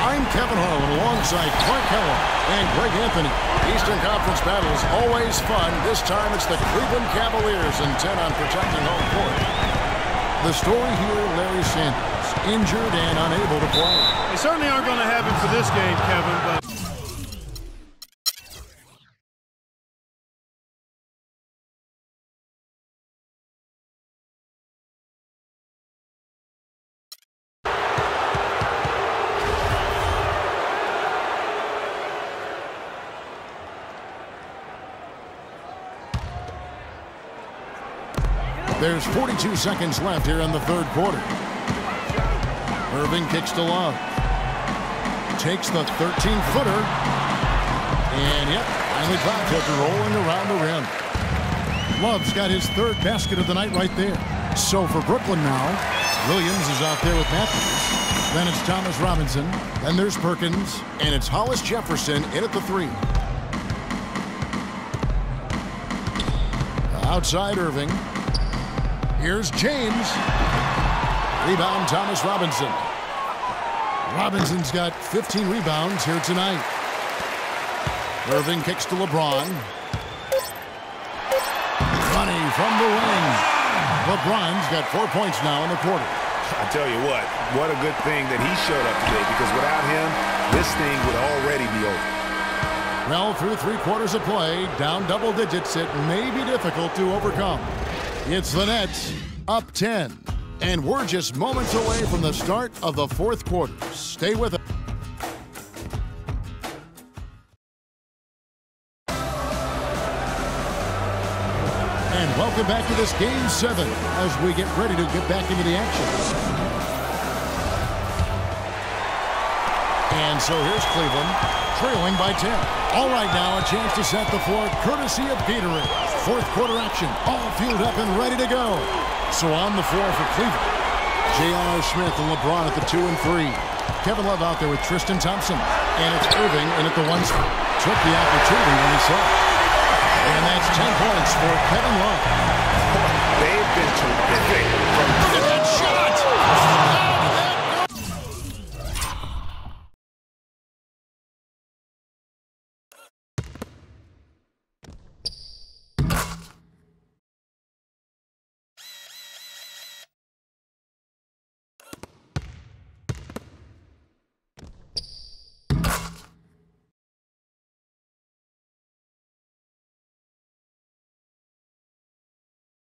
I'm Kevin Harlan alongside Clark Keller and Greg Anthony. Eastern Conference battle is always fun. This time it's the Cleveland Cavaliers intent on protecting home court. The story here, Larry Sanders, injured and unable to play. They certainly aren't going to have him for this game, Kevin, but... There's 42 seconds left here in the third quarter. Irving kicks to Love. Takes the 13-footer. And, yep, finally dropped after rolling around the rim. Love's got his third basket of the night right there. So for Brooklyn now, Williams is out there with Matthews. Then it's Thomas Robinson. Then there's Perkins. And it's Hollis Jefferson in at the 3. Outside Irving. Here's James. Rebound, Thomas Robinson. Robinson's got 15 rebounds here tonight. Irving kicks to LeBron. Money from the wing. LeBron's got 4 points now in the quarter. I tell you what a good thing that he showed up today, because without him, this thing would already be over. Well, through 3 quarters of play, down double digits, it may be difficult to overcome. It's the Nets, up 10. And we're just moments away from the start of the fourth quarter. Stay with us. And welcome back to this Game 7 as we get ready to get back into the action. And so here's Cleveland, trailing by 10. All right, now a chance to set the floor courtesy of Gatorade. Fourth quarter action, all fueled up and ready to go. So on the floor for Cleveland, J.R. Smith and LeBron at the 2 and 3. Kevin Love out there with Tristan Thompson. And it's Irving in at the 1 spot. Took the opportunity when he saw it. And that's 10 points for Kevin Love.